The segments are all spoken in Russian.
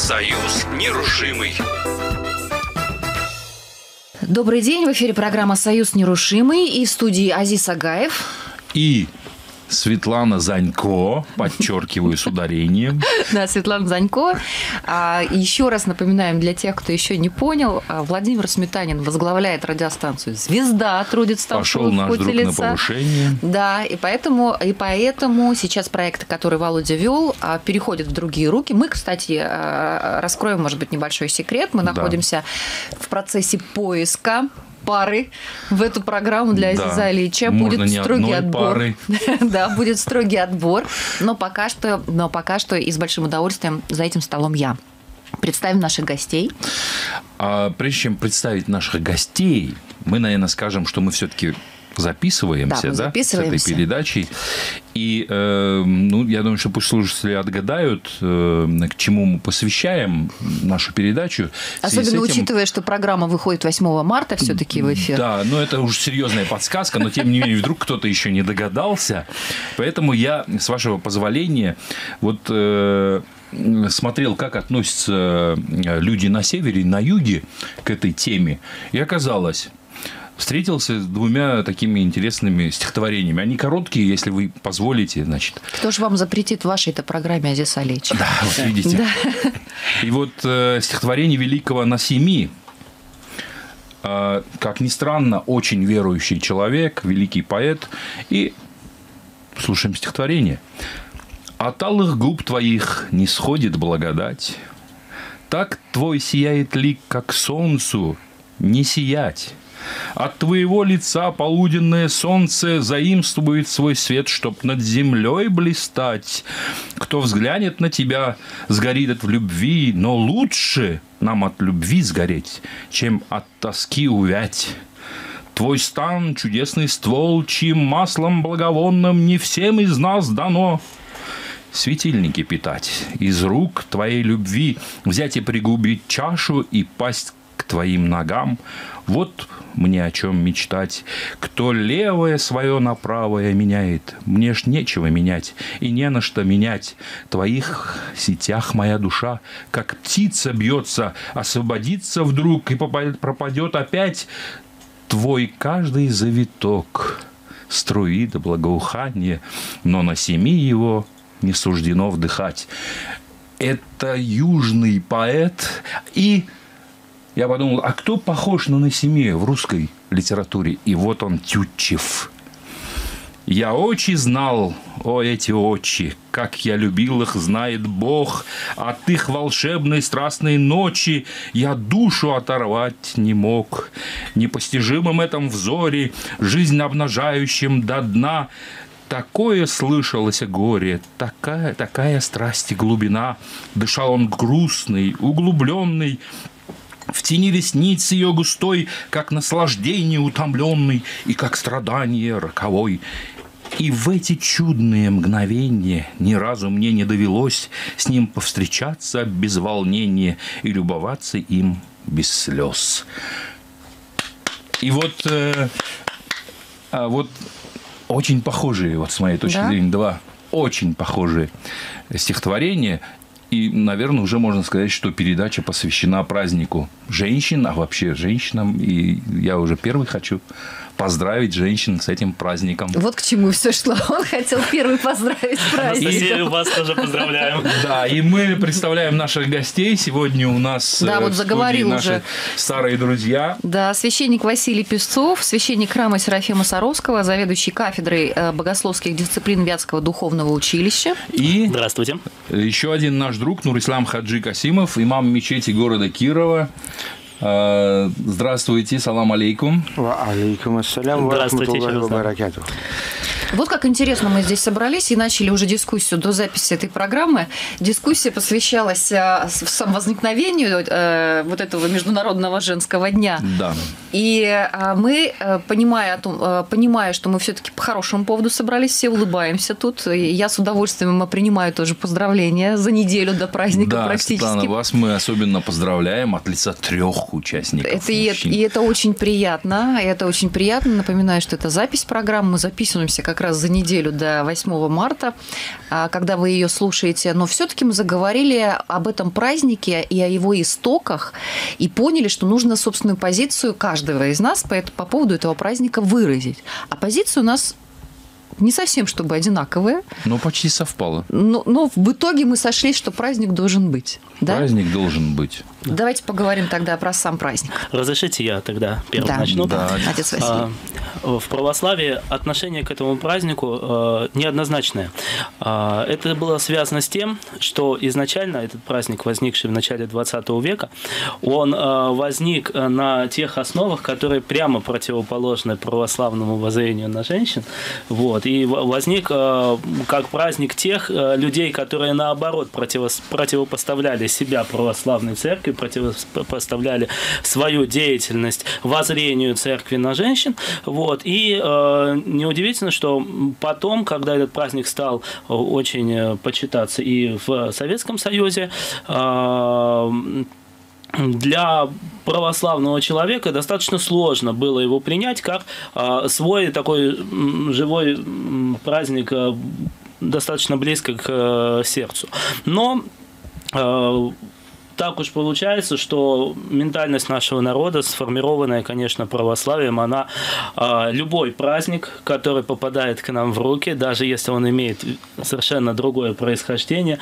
Союз нерушимый. Добрый день, в эфире программа «Союз нерушимый» и в студии Азиз Агаев. И Светлана Занько, подчеркиваю с ударением. Да, Светлана Занько. Еще раз напоминаем для тех, кто еще не понял, Владимир Сметанин возглавляет радиостанцию «Звезда», трудится там. Пошел наш друг на повышение. Да, и поэтому сейчас проекты, которые Володя вел, переходят в другие руки. Мы, кстати, раскроем, может быть, небольшой секрет. Мы находимся в процессе поиска пары в эту программу для Азиза Алиевича. Будет строгий отбор. Да, будет строгий отбор. Но пока что и с большим удовольствием за этим столом я. Представим наших гостей. Прежде чем представить наших гостей, мы, наверное, скажем, что мы все-таки записываемся, с этой передачей. И, я думаю, что пусть слушатели отгадают, к чему мы посвящаем нашу передачу. Особенно учитывая, что программа выходит 8 марта все-таки в эфир. Да, но это уже серьезная подсказка, но тем не менее, вдруг кто-то еще не догадался. Поэтому я, с вашего позволения, смотрел, как относятся люди на севере и на юге к этой теме. И оказалось, встретился с двумя такими интересными стихотворениями. Они короткие, если вы позволите, значит. Кто же вам запретит в вашей-то программе, Азиз Алиевич? Да, вот видите. Да. И вот стихотворение великого Насими. Как ни странно, очень верующий человек, великий поэт. И слушаем стихотворение. «От алых губ твоих не сходит благодать. Так твой сияет лик, как солнцу не сиять. От твоего лица полуденное солнце заимствует свой свет, чтоб над землей блистать. Кто взглянет на тебя, сгорит от любви, но лучше нам от любви сгореть, чем от тоски увять. Твой стан, чудесный ствол, чьим маслом благовонным не всем из нас дано светильники питать, из рук твоей любви взять и пригубить чашу и пасть к твоим ногам. Вот мне о чем мечтать. Кто левое свое на правое меняет, мне ж нечего менять и не на что менять. В твоих сетях моя душа, как птица бьется, освободится вдруг и пропадет опять. Твой каждый завиток струит благоухание, но на семи его не суждено вдыхать. Это южный поэт. И я подумал, а кто похож на Насими в русской литературе? И вот он, Тютчев. Я очи знал, о эти очи, как я любил их, знает Бог. От их волшебной страстной ночи я душу оторвать не мог. Непостижимым этом взоре, жизнь обнажающим до дна, такое слышалось горе, такая страсть и глубина. Дышал он грустный, углубленный, в тени ресниц ее густой, как наслаждение утомленный и как страдание роковой. И в эти чудные мгновения ни разу мне не довелось с ним повстречаться без волнения и любоваться им без слез. И вот очень похожие, с моей точки зрения, два очень похожие стихотворения. И, наверное, уже можно сказать, что передача посвящена празднику женщин, а вообще женщинам. И я уже первый хочу поздравить женщин с этим праздником. Вот к чему все шло. Он хотел первый поздравить с праздником. Анастасия, вас тоже поздравляем. Да, и мы представляем наших гостей. Сегодня у нас в студии наши старые друзья. Да, священник Василий Песцов, священник храма Серафима Саровского, заведующий кафедрой богословских дисциплин Вятского духовного училища. И здравствуйте. Еще один наш друг Нурислам Хаджи Касимов, имам мечети города Кирова. Здравствуйте, салам алейкум. Ва алейкум ассалям ва рахматуллахи ва баракатух. Вот как интересно мы здесь собрались и начали уже дискуссию до записи этой программы. Дискуссия посвящалась возникновению вот этого Международного женского дня. Да. И мы, понимая, что мы все-таки по хорошему поводу собрались, все улыбаемся тут. И я с удовольствием принимаю тоже поздравления за неделю до праздника практически. Да, Светлана, вас мы особенно поздравляем от лица 3 участников. И это очень приятно. Напоминаю, что это запись программы. Мы записываемся как раз раз за неделю до 8 марта, когда вы ее слушаете, но все-таки мы заговорили об этом празднике и о его истоках, и поняли, что нужно собственную позицию каждого из нас по поводу этого праздника выразить. А позиция у нас не совсем чтобы одинаковые. Но почти совпало. Но в итоге мы сошлись, что праздник должен быть. Да? Праздник должен быть. Давайте поговорим тогда про сам праздник. Разрешите я тогда первым начну? Да. Отец Василий. В православии отношение к этому празднику неоднозначное. Это было связано с тем, что изначально этот праздник, возникший в начале 20 века, он возник на тех основах, которые прямо противоположны православному воззрению на женщин. Вот. И возник как праздник тех людей, которые наоборот противопоставляли себя православной церкви, противопоставляли свою деятельность воззрению церкви на женщин. Вот. И неудивительно, что потом, когда этот праздник стал очень почитаться и в Советском Союзе, для православного человека достаточно сложно было его принять как свой такой живой праздник, достаточно близко к сердцу. Но так уж получается, что ментальность нашего народа, сформированная, конечно, православием, она любой праздник, который попадает к нам в руки, даже если он имеет совершенно другое происхождение,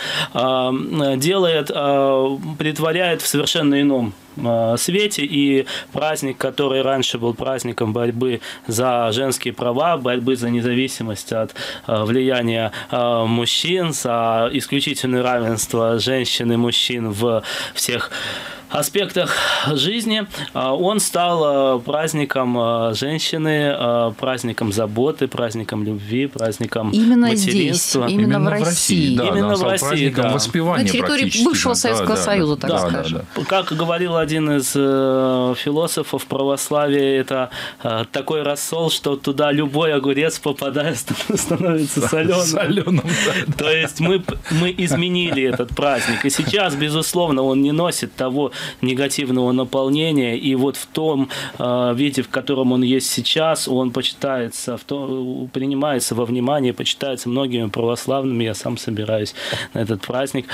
претворяет в совершенно ином свете, и праздник, который раньше был праздником борьбы за женские права, борьбы за независимость от влияния мужчин, за исключительное равенство женщин и мужчин в всех аспектах жизни, он стал праздником женщины, праздником заботы, праздником любви, праздником материнства. Именно в России. Да, именно в России, праздником воспевания на территории бывшего Советского Союза, так скажем. Как говорил один из философов православия, это такой рассол, что туда любой огурец, попадая, становится соленым. То есть мы изменили этот праздник. И сейчас, безусловно, он не носит того негативного наполнения, и вот в том виде, в котором он есть сейчас, он почитается, принимается во внимание, почитается многими православными. Я сам собираюсь на этот праздник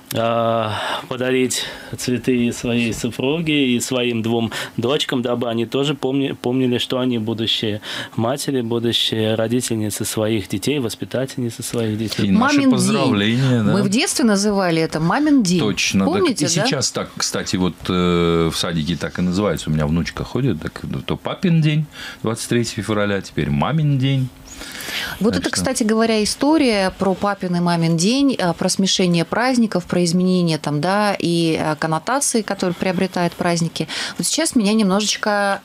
подарить цветы своей супруге и своим 2 дочкам, дабы они тоже помнили, что они будущие матери, будущие родительницы своих детей, воспитательницы своих детей. И наши поздравления. Да? Мы в детстве называли это «Мамин день». Точно. Помните, так, и сейчас так, кстати, вот в садике так и называется. У меня внучка ходит, так, то папин день, 23 февраля, теперь мамин день. Вот это, кстати говоря, история про папин и мамин день, про смешение праздников, про изменения там, да, и коннотации, которые приобретают праздники. Вот сейчас меня немножечко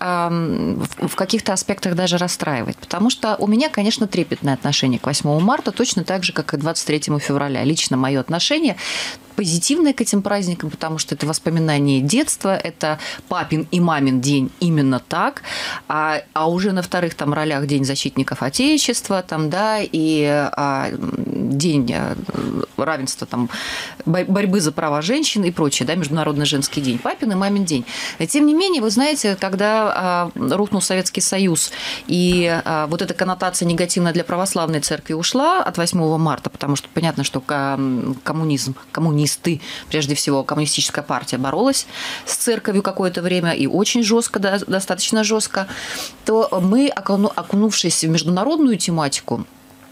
в каких-то аспектах даже расстраивает, потому что у меня, конечно, трепетное отношение к 8 марта, точно так же, как и 23 февраля. Лично мое отношение позитивное к этим праздникам, потому что это воспоминание детства, это папин и мамин день именно так, а уже на вторых там ролях День защитников Отечества, там, да, и День равенства, там, борьбы за права женщин и прочее, да, Международный женский день, папин и мамин день. Тем не менее, вы знаете, когда рухнул Советский Союз, и вот эта коннотация негативная для православной церкви ушла от 8 марта, потому что понятно, что коммунисты, прежде всего, коммунистическая партия боролась с церковью какое-то время, и очень жестко, достаточно жестко, то мы, окунувшись в международную тематику,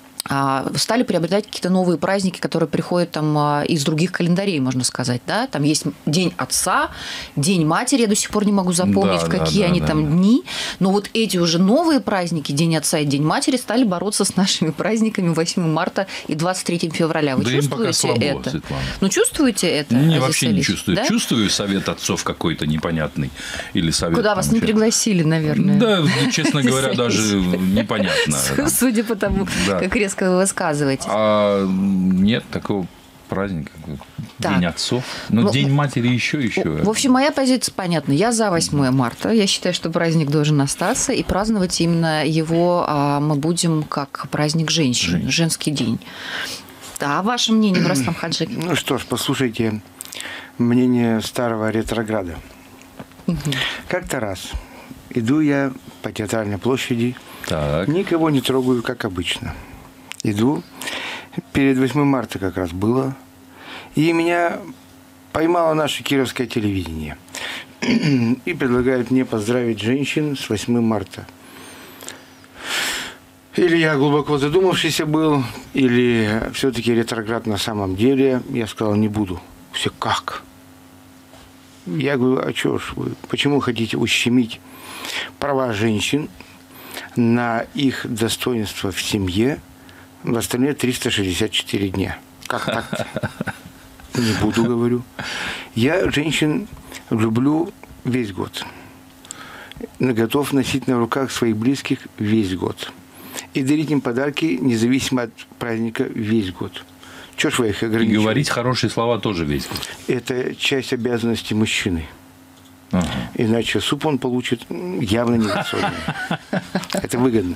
стали приобретать какие-то новые праздники, которые приходят там из других календарей, можно сказать, да, там есть День Отца, День Матери, я до сих пор не могу запомнить, какие они там дни, но вот эти уже новые праздники, День Отца и День Матери, стали бороться с нашими праздниками 8 марта и 23 февраля. Вы чувствуете это? Светлана. Ну, чувствуете это? Не, вообще не чувствую. Да? Чувствую совет отцов какой-то непонятный или совет. Куда вас не пригласили, наверное? Да, честно говоря, даже непонятно. Судя по тому, как резко вы высказываетесь. Нет такого праздника, День отцов. Но День матери еще. В общем, моя позиция понятна. Я за 8 марта. Я считаю, что праздник должен остаться, и праздновать именно его мы будем как праздник женщин, женский день. Да, ваше мнение, Рустам Хаджи? Ну что ж, послушайте мнение старого ретрограда. Как-то раз иду я по Театральной площади, никого не трогаю, как обычно. Иду. Перед 8 марта как раз было. И меня поймало наше кировское телевидение. И предлагают мне поздравить женщин с 8 марта. Или я глубоко задумавшийся был, или все-таки ретроград на самом деле. Я сказал, не буду. Все, как? Я говорю, а что ж вы, почему хотите ущемить права женщин на их достоинство в семье в остальные 364 дня? Как так? Не буду, говорю. Я женщин люблю весь год. Готов носить на руках своих близких весь год. И дарить им подарки, независимо от праздника, весь год. Чего ж вы их ограничиваете? И говорить хорошие слова тоже весь год. Это часть обязанностей мужчины. Ага. Иначе суп он получит явно не засоленный. Это выгодно.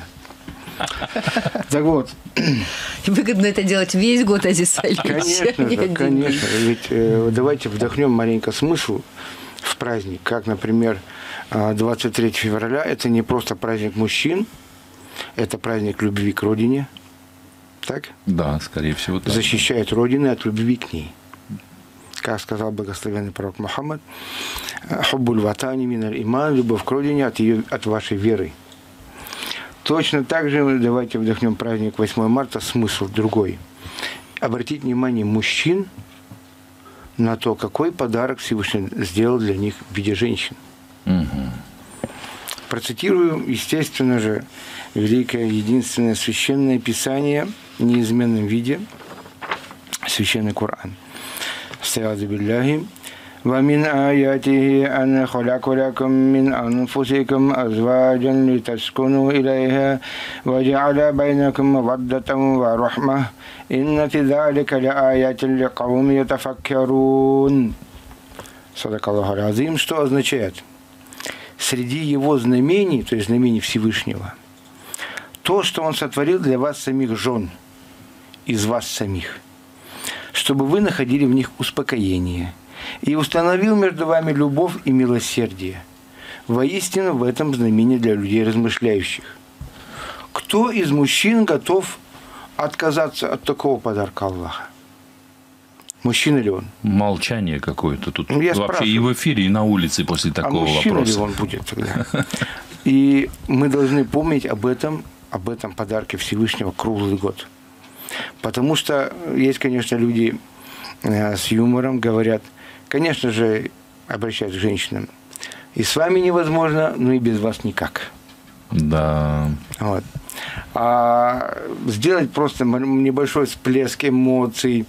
Так вот. Выгодно это делать весь год, а здесь солить. Конечно же, конечно. Ведь давайте вдохнем маленько смысл в праздник. Как, например, 23 февраля – это не просто праздник мужчин, это праздник любви к родине. Так? Да, скорее всего, так. Защищает родину от любви к ней. Как сказал благословенный пророк Мухаммад, «Хуббуль ватани миналь иман» – любовь к родине от вашей веры. Точно так же давайте вдохнем праздник 8 марта, смысл другой. Обратить внимание мужчин на то, какой подарок Всевышний сделал для них в виде женщин. Угу. Процитирую, естественно же, великое, единственное священное писание в неизменном виде, священный Коран. Астагфиру билляхи. ومن آياته أن خلق لكم من أنفسكم أزواجا لتسكنوا إليها وجعل بينكم مودة ورحمة إن في ذلك لآيات لقوم يتفكرون. صدق الله العظيم. Что означает? Среди его знамений, то есть знамений Всевышнего, то, что он сотворил для вас самих жен, из вас самих, чтобы вы находили в них успокоение, и установил между вами любовь и милосердие. Воистину в этом знамение для людей размышляющих. Кто из мужчин готов отказаться от такого подарка Аллаха? Мужчина ли он? Молчание какое-то тут. Я вообще спрашиваю. и в эфире, и на улице после такого мужчина вопроса. ли он будет тогда? И мы должны помнить об этом подарке Всевышнего круглый год. Потому что есть, конечно, люди с юмором говорят, конечно же, обращаются к женщинам, и с вами невозможно, но и без вас никак. Да. Вот. А сделать просто небольшой всплеск эмоций,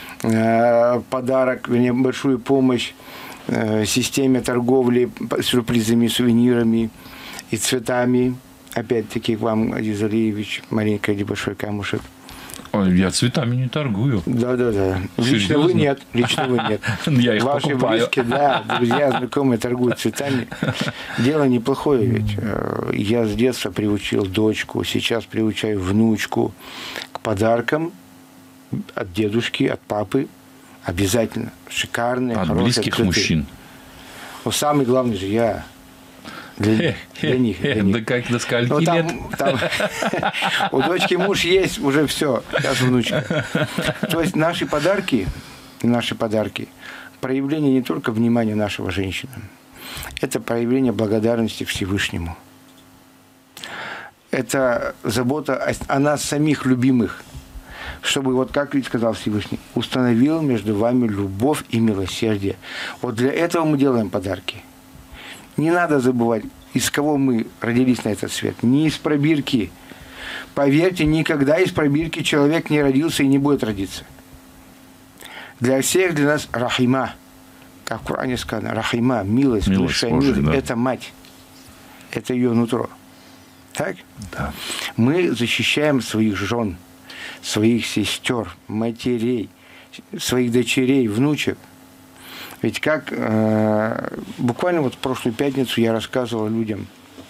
подарок, небольшую помощь системе торговли сюрпризами, сувенирами и цветами. Опять-таки к вам, Азиз Алиевич, маленький или большой камушек. Ой, я цветами не торгую. Да. Лично вы нет. Я их Ваши покупаю. близкие, да, друзья, знакомые торгуют цветами. Дело неплохое ведь. Я с детства приучил дочку, сейчас приучаю внучку к подаркам от дедушки, от папы. Обязательно. Шикарные, От хорошие близких цветы. мужчин. Но самый главный же я. Для них. Да как до скольки Ну, лет? там у дочки муж есть, уже все, сейчас внучка. То есть наши подарки, проявление не только внимания нашего женщинам, это проявление благодарности Всевышнему. Это забота о нас самих любимых, чтобы, вот как ведь сказал Всевышний, установил между вами любовь и милосердие. Вот для этого мы делаем подарки. Не надо забывать, из кого мы родились на этот свет. Не из пробирки. Поверьте, никогда из пробирки человек не родился и не будет родиться. Для всех, для нас рахима. Как в Коране сказано, рахима, милость, высшая милость. Да. Это мать. Это ее нутро. Так? Да. Мы защищаем своих жен, своих сестер, матерей, своих дочерей, внучек. Ведь как буквально вот в прошлую пятницу я рассказывал людям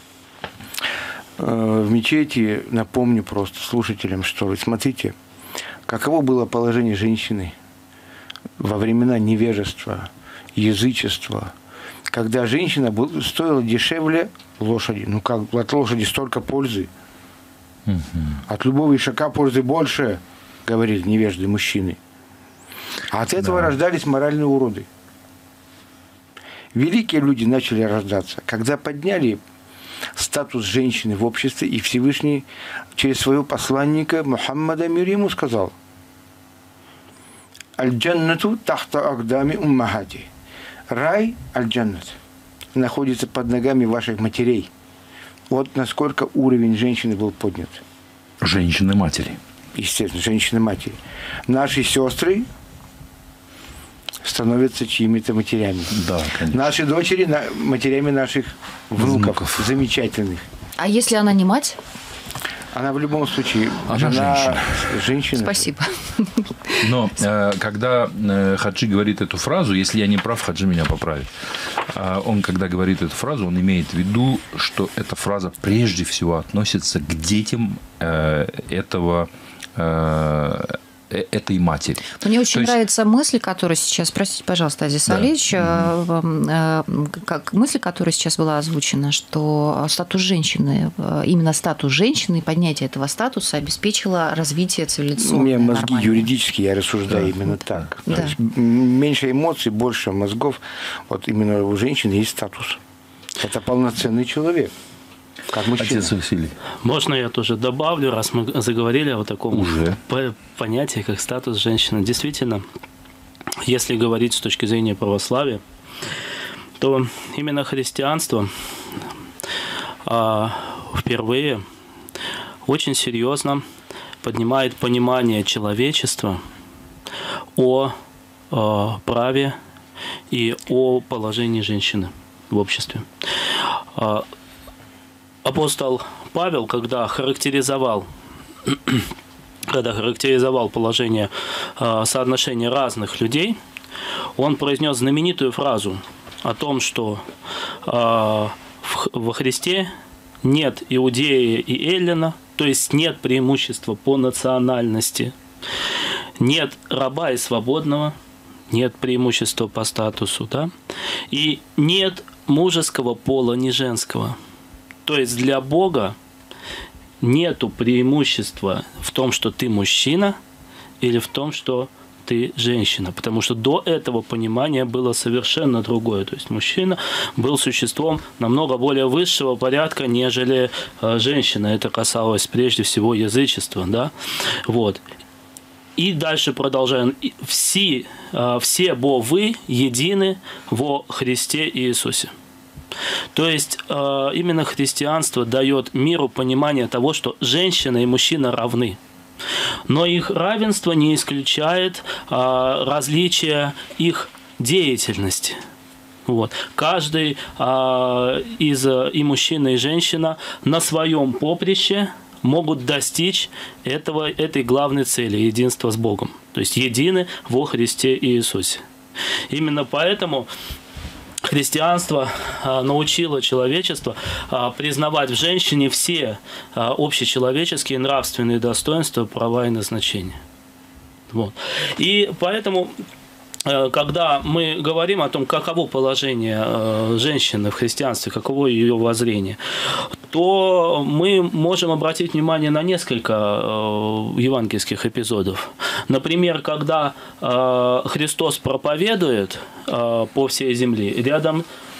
в мечети, напомню просто слушателям, что вы смотрите, каково было положение женщины во времена невежества, язычества, когда женщина стоила дешевле лошади. Ну как, от лошади столько пользы. От любого ишака пользы больше, говорили невежды мужчины. А от этого рождались моральные уроды. Великие люди начали рождаться, когда подняли статус женщины в обществе, и Всевышний через своего посланника Мухаммада мир ему сказал: «Аль-джаннату тахта агдами уммахати». Рай, аль-джаннат, находится под ногами ваших матерей. Вот насколько уровень женщины был поднят. Женщины-матери. Естественно, женщины-матери. Наши сестры становятся чьими-то матерями. Да, конечно. Наши дочери матерями наших внуков. Замечательных. А если она не мать? Она в любом случае Она женщина. Спасибо. Но когда Хаджи говорит эту фразу, если я не прав, Хаджи меня поправит. Он, когда говорит эту фразу, он имеет в виду, что эта фраза прежде всего относится к детям этой матери. Мне очень нравится мысль, которая сейчас, простите, пожалуйста, Азиз Алиевич, как мысль, которая сейчас была озвучена, что статус женщины, именно статус женщины и поднятие этого статуса обеспечило развитие цивилизационного. У меня мозги юридические, я рассуждаю именно так. Да. То есть меньше эмоций, больше мозгов. Вот именно у женщины есть статус. Это полноценный человек. Как мужчина. Отец Василий. Можно я тоже добавлю, раз мы заговорили о таком понятии, как статус женщины. Действительно, если говорить с точки зрения православия, то именно христианство впервые очень серьезно поднимает понимание человечества о праве и о положении женщины в обществе. Апостол Павел, когда характеризовал положение соотношения разных людей, он произнес знаменитую фразу о том, что во Христе нет иудея и эллина, то есть нет преимущества по национальности, нет раба и свободного, нет преимущества по статусу, да? И нет мужеского пола, ни женского. То есть для Бога нету преимущества в том, что ты мужчина, или в том, что ты женщина. Потому что до этого понимания было совершенно другое. То есть мужчина был существом намного более высшего порядка, нежели женщина. Это касалось прежде всего язычества. Да? Вот. И дальше продолжаем. Все бо вы едины во Христе Иисусе. То есть именно христианство дает миру понимание того, что женщина и мужчина равны. Но их равенство не исключает различия их деятельности. Вот. Каждый и мужчина, и женщина на своем поприще могут достичь этой главной цели – единства с Богом. То есть едины во Христе Иисусе. Именно поэтому христианство научило человечество признавать в женщине все общечеловеческие нравственные достоинства, права и назначения. Вот. И поэтому, когда мы говорим о том, каково положение женщины в христианстве, каково ее воззрение, то мы можем обратить внимание на несколько евангельских эпизодов. Например, когда Христос проповедует по всей земле, рядом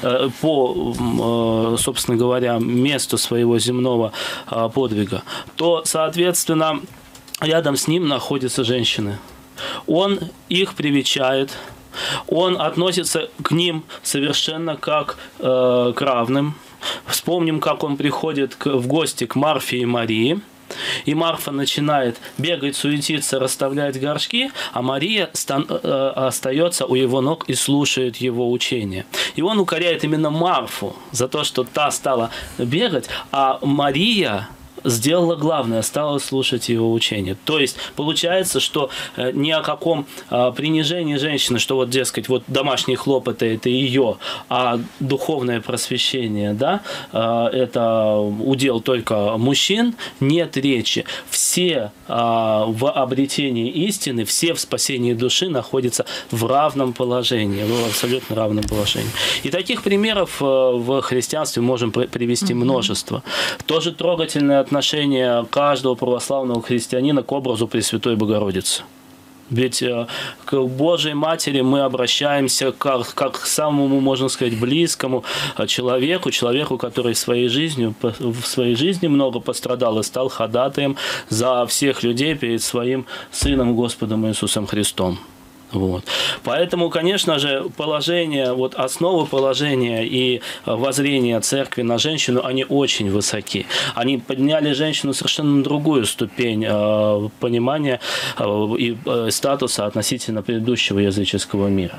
по, собственно говоря, месту своего земного подвига, то, соответственно, рядом с ним находятся женщины. Он их привечает, он относится к ним совершенно как к равным. Вспомним, как он приходит в гости к Марфе и Марии. И Марфа начинает бегать, суетиться, расставлять горшки, а Мария остается у его ног и слушает его учение. И он укоряет именно Марфу за то, что та стала бегать, а Мария сделала главное, стала слушать его учение. То есть получается, что ни о каком принижении женщины, что вот, дескать, вот домашние хлопоты – это ее, а духовное просвещение, да, это удел только мужчин, нет речи. Все в обретении истины, все в спасении души находятся в равном положении, в абсолютно равном положении. И таких примеров в христианстве можем привести множество. Тоже трогательное отношение отношение каждого православного христианина к образу Пресвятой Богородицы. Ведь к Божьей Матери мы обращаемся как к самому, можно сказать, близкому человеку, который в своей жизни много пострадал и стал ходатаем за всех людей перед своим Сыном Господом Иисусом Христом. Вот. Поэтому, конечно же, положение, вот основы положения и воззрения церкви на женщину, они очень высоки. Они подняли женщину совершенно на другую ступень понимания и статуса относительно предыдущего языческого мира.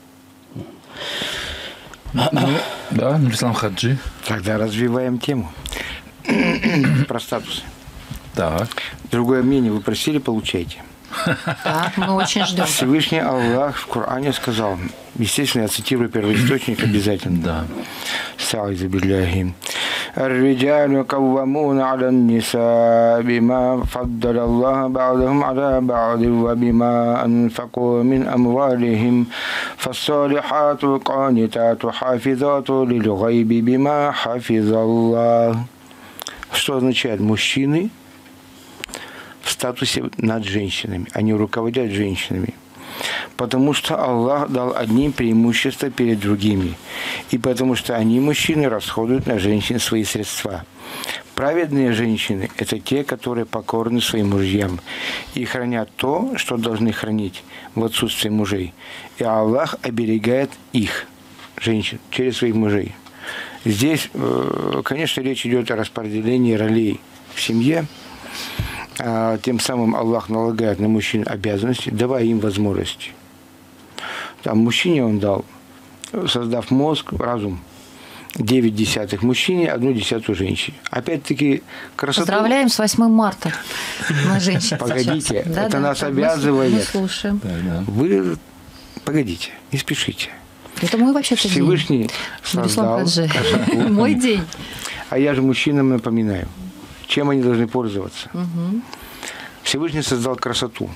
Да, Нурислам Хаджи. Тогда развиваем тему про статусы. Так. Другое мнение вы просили, получайте. Так, мы очень ждем. Всевышний Аллах в Коране сказал, естественно, я цитирую первоисточник обязательно. Да. Са'изу билляхи. الرجال قوامون على النساء بما فضل الله بعضهم على بعض وبما أنفقوا من أموالهم فالصالحات قانتات حافظات للغيب بما حفظ الله. Что означает мужчины в статусе над женщинами? Они руководят женщинами. Потому что Аллах дал одним преимущество перед другими. И потому что они, мужчины, расходуют на женщин свои средства. Праведные женщины – это те, которые покорны своим мужьям и хранят то, что должны хранить в отсутствие мужей. И Аллах оберегает их, женщин, через своих мужей. Здесь, конечно, речь идет о распределении ролей в семье. Тем самым Аллах налагает на мужчин обязанности, давая им возможности. Там мужчине он дал, создав мозг, разум, 9/10 мужчине, 1/10 женщине. Опять-таки, красоту... Поздравляем с 8 марта. Мы женщины. Погодите, это да, нас обязывает. Мы слушаем. Вы погодите, не спешите. Это мой вообще-то день. Всевышний создал красоту. Мой день. А я же мужчинам напоминаю, чем они должны пользоваться. Всевышний создал красоту.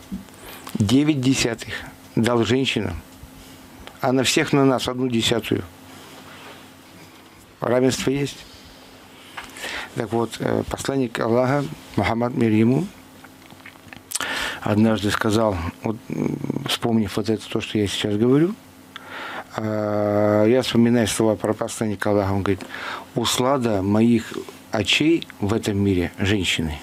9/10 дал женщинам, а на всех на нас 1/10. Равенство есть. Так вот, посланник Аллаха, Мухаммад мир ему, однажды сказал, вот, вспомнив вот это, то, что я сейчас говорю, я вспоминаю слова про посланника Аллаха, он говорит, услада моих очей в этом мире женщины.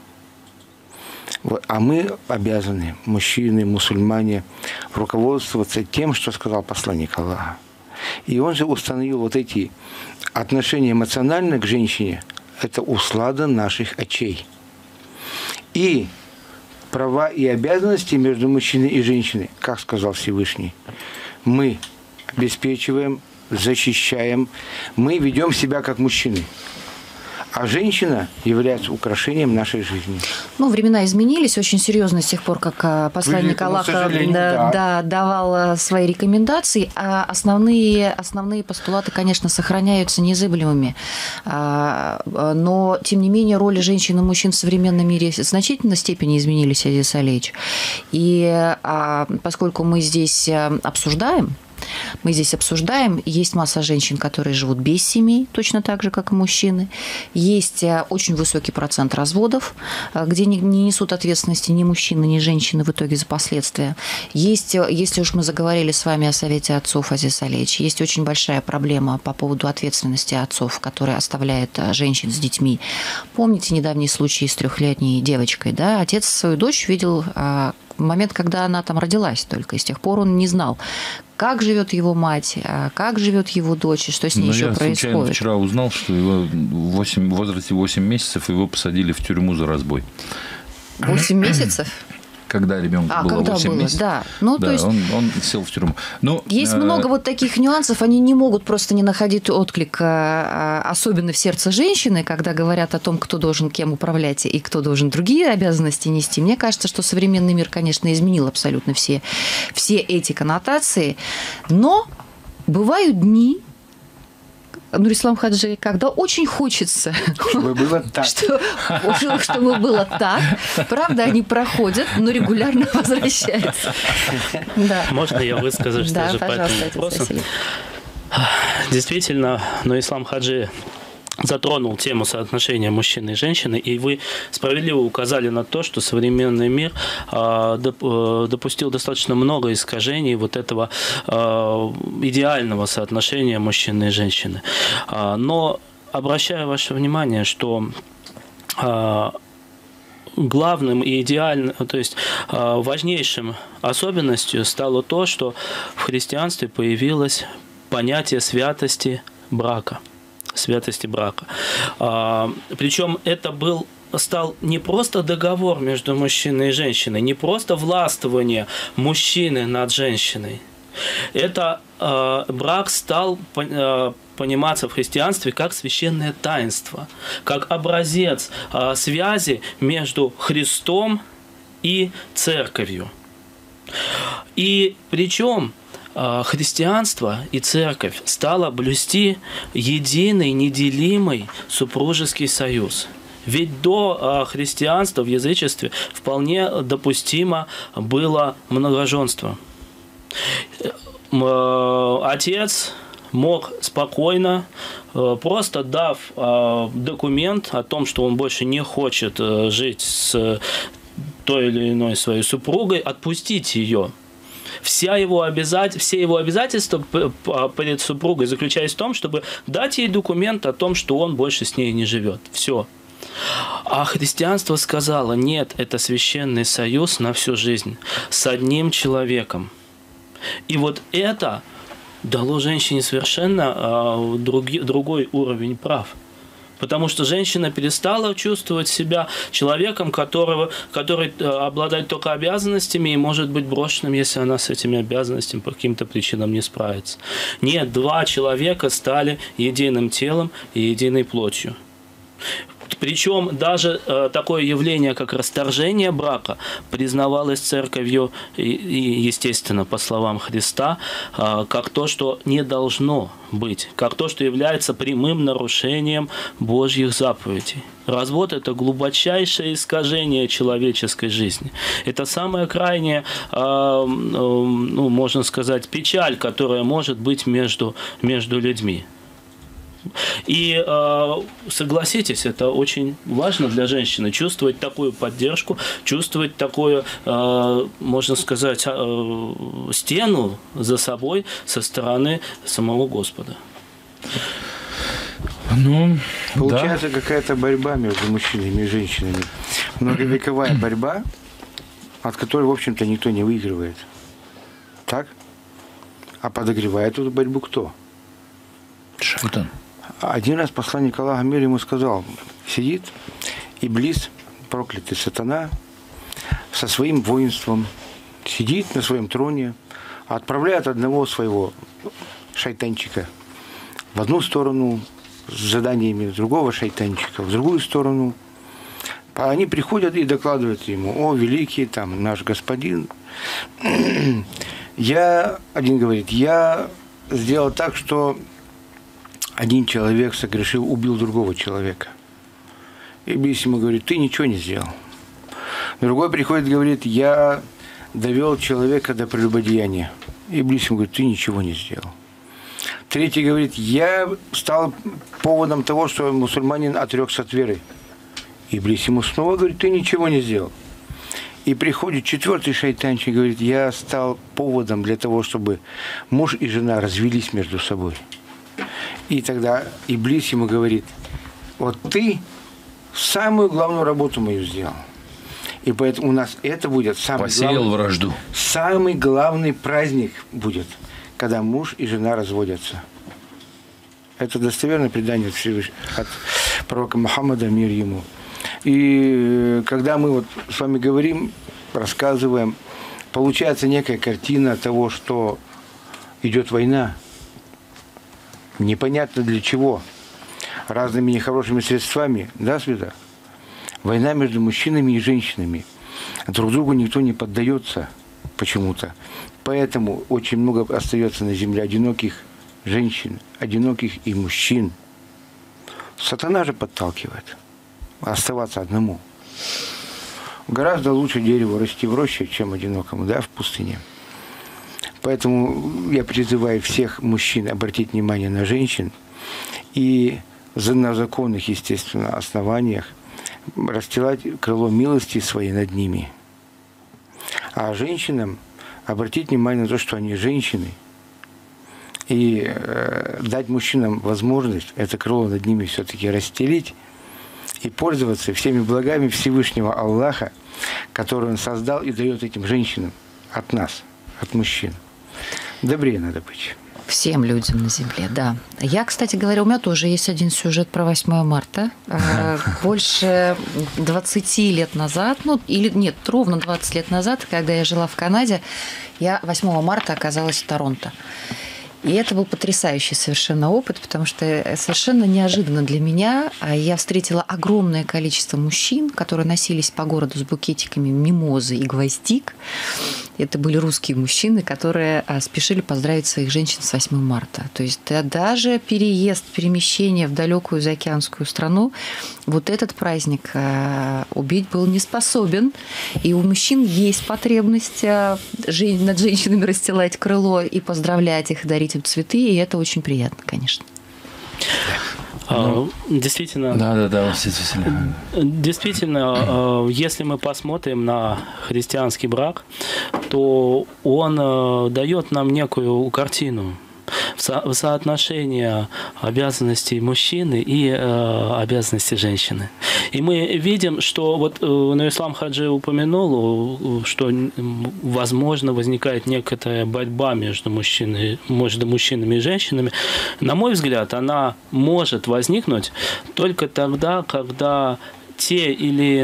А мы обязаны, мужчины, мусульмане, руководствоваться тем, что сказал посланник Аллаха. И он же установил вот эти отношения эмоционально к женщине, это услада наших очей. И права и обязанности между мужчиной и женщиной, как сказал Всевышний, мы обеспечиваем, защищаем, мы ведем себя как мужчины. А женщина является украшением нашей жизни. Ну, времена изменились очень серьезно с тех пор, как посланник Аллаха давал свои рекомендации, а основные постулаты, конечно, сохраняются незыблемыми. Но, тем не менее, роли женщин и мужчин в современном мире в значительной степени изменились, Азиз Алиевич. И поскольку мы здесь обсуждаем, есть масса женщин, которые живут без семей, точно так же, как и мужчины. Есть очень высокий процент разводов, где не несут ответственности ни мужчины, ни женщины в итоге за последствия. Есть, если уж мы заговорили с вами о Совете отцов, Азиз Алиевич, есть очень большая проблема по поводу ответственности отцов, которые оставляют женщин с детьми. Помните недавний случай с 3-летней девочкой? Да? Отец свою дочь видел в момент, когда она там родилась только, и с тех пор он не знал, как живет его мать, как живет его дочь, и что с ней еще происходит. Я случайно вчера узнал, что его в возрасте 8 месяцев его посадили в тюрьму за разбой. 8 месяцев? Когда ребенку было 8 месяцев. Да. Ну, да, то есть, он сел в тюрьму. Но, есть много вот таких нюансов, они не могут просто не находить отклик, особенно в сердце женщины, когда говорят о том, кто должен кем управлять и кто должен другие обязанности нести. Мне кажется, что современный мир, конечно, изменил абсолютно все эти коннотации, но бывают дни, Нурислам Хаджи, когда очень хочется, чтобы было так. Правда, они проходят, но регулярно возвращаются. Можно я выскажусь тоже по этому вопросу? Действительно, Нурислам Хаджи затронул тему соотношения мужчины и женщины, и вы справедливо указали на то, что современный мир допустил достаточно много искажений вот этого идеального соотношения мужчины и женщины. Но обращаю ваше внимание, что главным и идеальным, то есть важнейшим особенностью стало то, что в христианстве появилось понятие святости брака. Святости брака. Причем это стал не просто договор между мужчиной и женщиной, не просто властвование мужчины над женщиной. Это брак стал пониматься в христианстве как священное таинство, как образец связи между Христом и Церковью. И причем христианство и церковь стало блюсти единый, неделимый супружеский союз. Ведь до христианства в язычестве вполне допустимо было многоженство. Отец мог спокойно, просто дав документ о том, что он больше не хочет жить с той или иной своей супругой, отпустить ее. Все его обязательства перед супругой заключались в том, чтобы дать ей документ о том, что он больше с ней не живет. Все. А христианство сказало: нет, это священный союз на всю жизнь с одним человеком. И вот это дало женщине совершенно другой уровень прав. Потому что женщина перестала чувствовать себя человеком, который обладает только обязанностями и может быть брошенным, если она с этими обязанностями по каким-то причинам не справится. Нет, два человека стали единым телом и единой плотью. Причем даже такое явление, как расторжение брака, признавалось церковью, и, естественно, по словам Христа, как то, что не должно быть, как то, что является прямым нарушением Божьих заповедей. Развод – это глубочайшее искажение человеческой жизни. Это самая крайняя, можно сказать, печаль, которая может быть между людьми. И согласитесь, это очень важно для женщины, чувствовать такую поддержку, чувствовать такую, можно сказать, стену за собой со стороны самого Господа. Получается, какая-то борьба между мужчинами и женщинами. Многовековая борьба, от которой, в общем-то, никто не выигрывает. Так? А подогревает эту борьбу кто? Шайтан. Один раз посланник Аллаха мир ему сказал: сидит Иблис, проклятый сатана, со своим воинством, сидит на своем троне, отправляет одного своего шайтанчика в одну сторону с заданиями, другого шайтанчика в другую сторону. Они приходят и докладывают ему: о, великий там наш господин, один говорит, я сделал так, что один человек согрешил, убил другого человека. Иблис ему говорит: ты ничего не сделал. Другой приходит и говорит: я довел человека до прелюбодеяния. Иблис ему говорит: ты ничего не сделал. Третий говорит: я стал поводом того, что мусульманин отрекся от веры. Иблис ему снова говорит: ты ничего не сделал. И приходит четвертый шайтанчик и говорит: я стал поводом для того, чтобы муж и жена развелись между собой. И тогда Иблис ему говорит: вот ты самую главную работу мою сделал. И поэтому у нас это будет самый главный праздник будет, когда муж и жена разводятся. Это достоверное предание от пророка Мухаммада, мир ему. И когда мы вот с вами говорим, рассказываем, получается некая картина того, что идет война. Непонятно для чего. Разными нехорошими средствами. Да, Света? Война между мужчинами и женщинами. Друг другу никто не поддается почему-то. Поэтому очень много остается на земле одиноких женщин, одиноких и мужчин. Сатана же подталкивает оставаться одному. Гораздо лучше дереву расти в роще, чем одинокому, да, в пустыне. Поэтому я призываю всех мужчин обратить внимание на женщин и на законных, естественно, основаниях расстилать крыло милости своей над ними. А женщинам обратить внимание на то, что они женщины, и дать мужчинам возможность это крыло над ними все-таки расстелить и пользоваться всеми благами Всевышнего Аллаха, который Он создал и дает этим женщинам от нас, от мужчин. Добрее надо быть. Всем людям на земле, да. Я, кстати говоря, у меня тоже есть один сюжет про 8 марта. Больше 20 лет назад, ровно 20 лет назад, когда я жила в Канаде, я 8 марта оказалась в Торонто. И это был потрясающий совершенно опыт, потому что совершенно неожиданно для меня я встретила огромное количество мужчин, которые носились по городу с букетиками мимозы и гвоздик. Это были русские мужчины, которые спешили поздравить своих женщин с 8 марта. То есть даже перемещение в далекую заокеанскую страну, вот этот праздник убить был не способен. И у мужчин есть потребность над женщинами расстилать крыло и поздравлять их, дарить им цветы, и это очень приятно, конечно. Действительно. Действительно, если мы посмотрим на христианский брак, то он дает нам некую картину соотношение обязанностей мужчины и обязанностей женщины. И мы видим, что вот Нурислам Хаджи упомянул, что, возможно, возникает некоторая борьба между мужчинами и женщинами. На мой взгляд, она может возникнуть только тогда, когда та или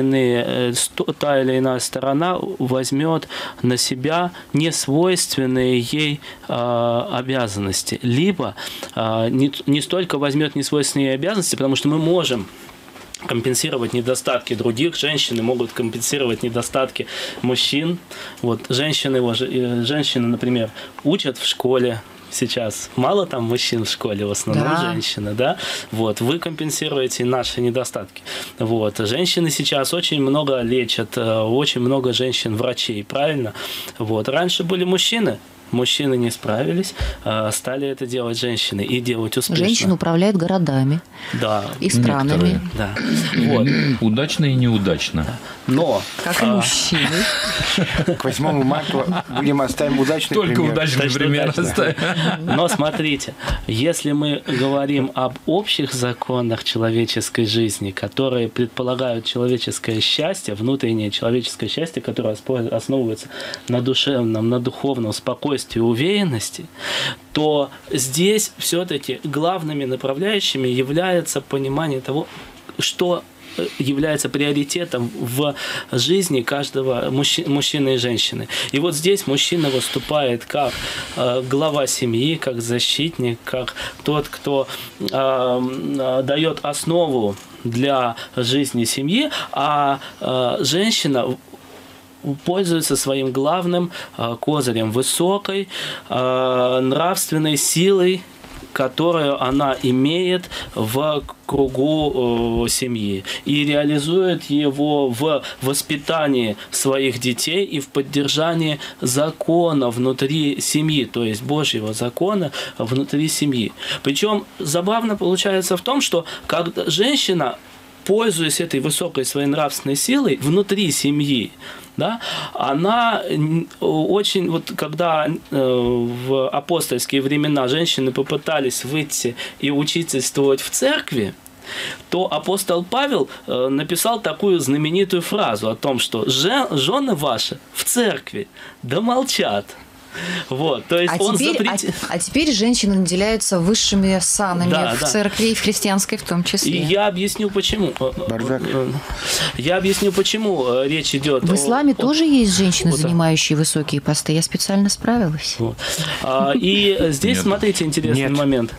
иная сторона возьмет на себя несвойственные ей обязанности. Либо не столько возьмет несвойственные ей обязанности, потому что мы можем компенсировать недостатки других, женщины могут компенсировать недостатки мужчин. Вот женщины, например, учат в школе. Сейчас мало там мужчин в школе, в основном женщины, да? Вот, вы компенсируете наши недостатки. Вот, женщины сейчас очень много лечат, очень много женщин-врачей, правильно? Вот, раньше были мужчины не справились, стали это делать женщины и делать успешно. Женщины управляют городами и странами. Да. Вот. Удачно и неудачно. Да. Но... Как и мужчины. К 8 марта будем оставим удачный пример. Только удачный пример оставим. Но смотрите, если мы говорим об общих законах человеческой жизни, которые предполагают человеческое счастье, внутреннее человеческое счастье, которое основывается на душевном, на духовном спокойствии и уверенности, то здесь все-таки главными направляющими является понимание того, что является приоритетом в жизни каждого мужчины и женщины. И вот здесь мужчина выступает как глава семьи, как защитник, как тот, кто дает основу для жизни семьи, а женщина пользуется своим главным козырем, высокой нравственной силой, которую она имеет в кругу семьи и реализует его в воспитании своих детей и в поддержании закона внутри семьи, то есть Божьего закона внутри семьи. Причем забавно получается в том, что когда женщина, пользуясь этой высокой своей нравственной силой внутри семьи, да, она очень, вот когда в апостольские времена женщины попытались выйти и учительствовать в церкви, то апостол Павел написал такую знаменитую фразу о том, что жены ваши в церкви да молчат. Вот, то есть теперь женщины наделяются высшими санами в церкви и в христианской в том числе. И я объясню, почему. Речь идет. В исламе тоже есть женщины, занимающие высокие посты. Я специально справилась. Вот. И здесь, смотрите, интересный момент.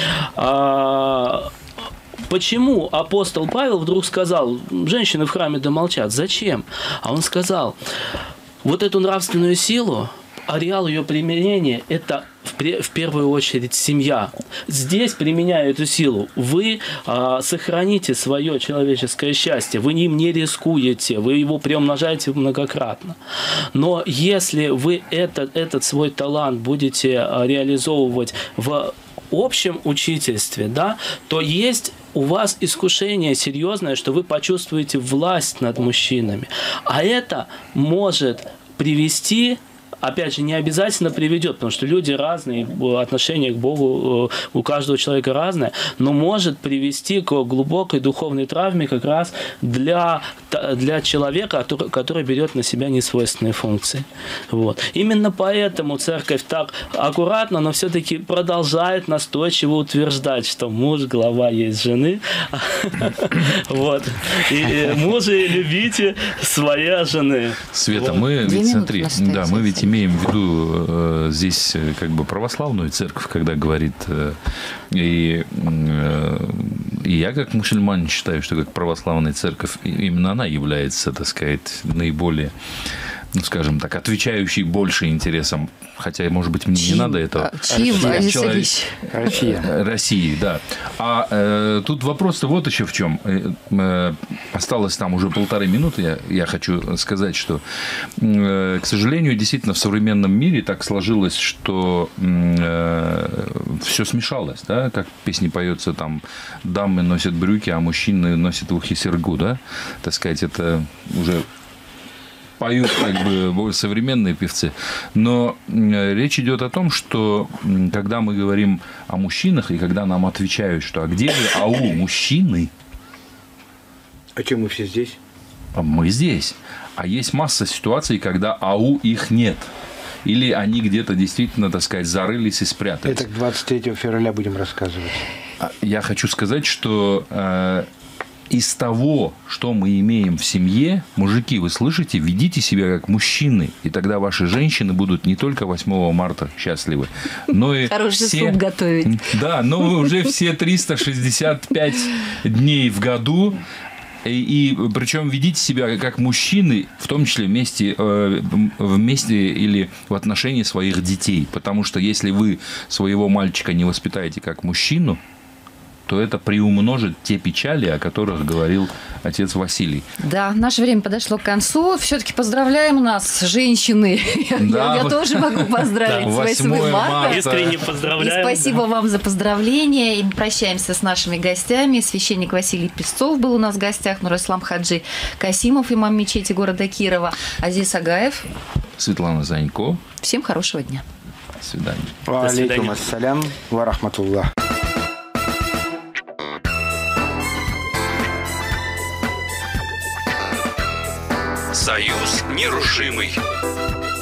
Почему апостол Павел вдруг сказал, женщины в храме да молчат? Зачем? А он сказал, вот эту нравственную силу, ареал ее применения – это в первую очередь семья. Здесь, применяя эту силу, вы сохраните свое человеческое счастье, вы им не рискуете, вы его приумножаете многократно. Но если вы этот свой талант будете реализовывать в общем учительстве, да, то есть у вас искушение серьезное, что вы почувствуете власть над мужчинами. А это может привести, опять же, не обязательно приведет, потому что люди разные, отношение к Богу у каждого человека разное, но может привести к глубокой духовной травме как раз для человека, который берет на себя несвойственные функции. Вот. Именно поэтому церковь так аккуратно, но все-таки продолжает настойчиво утверждать, что муж – глава есть жены. Вот. И мужи любите своей жены. Света, мы ведь, смотри, да, мы ведь имеем в виду здесь как бы православную церковь, когда говорит, и я как мусульманин считаю, что как православная церковь, именно она является, так сказать, наиболее, ну, скажем так, отвечающей больше интересам, хотя, может быть, мне не надо этого. России, да. А тут вопрос-то вот еще в чем. Осталось там уже 1,5 минуты. Я хочу сказать, что, к сожалению, действительно в современном мире так сложилось, что все смешалось, да, как в песне поется, там, дамы носят брюки, а мужчины носят в ухе серьгу, да, так сказать, это уже поют как бы более современные певцы. Но речь идет о том, что когда мы говорим о мужчинах, и когда нам отвечают, что а где же ау мужчины? А чем мы все здесь? Мы здесь. А есть масса ситуаций, когда ау их нет. Или они где-то действительно, так сказать, зарылись и спрятались. Это к 23 февраля будем рассказывать. Я хочу сказать, что из того, что мы имеем в семье, мужики, вы слышите, ведите себя как мужчины, и тогда ваши женщины будут не только 8 марта счастливы, но и хороший суп готовить. Да, но уже все 365 дней в году. И причем ведите себя как мужчины, в том числе вместе или в отношении своих детей. Потому что если вы своего мальчика не воспитаете как мужчину, то это приумножит те печали, о которых говорил отец Василий. Да, наше время подошло к концу. Все-таки поздравляем нас, женщины. Да, я тоже могу поздравить с 8 марта. Искренне поздравляем. И спасибо вам за поздравления. И мы прощаемся с нашими гостями. Священник Василий Песцов был у нас в гостях, Нур-Ислам Хаджи Касимов, имам мечети города Кирова, Азиз Агаев, Светлана Занько. Всем хорошего дня. До свидания. Ва алейкум ассалям ва рахматуллах. Союз нерушимый.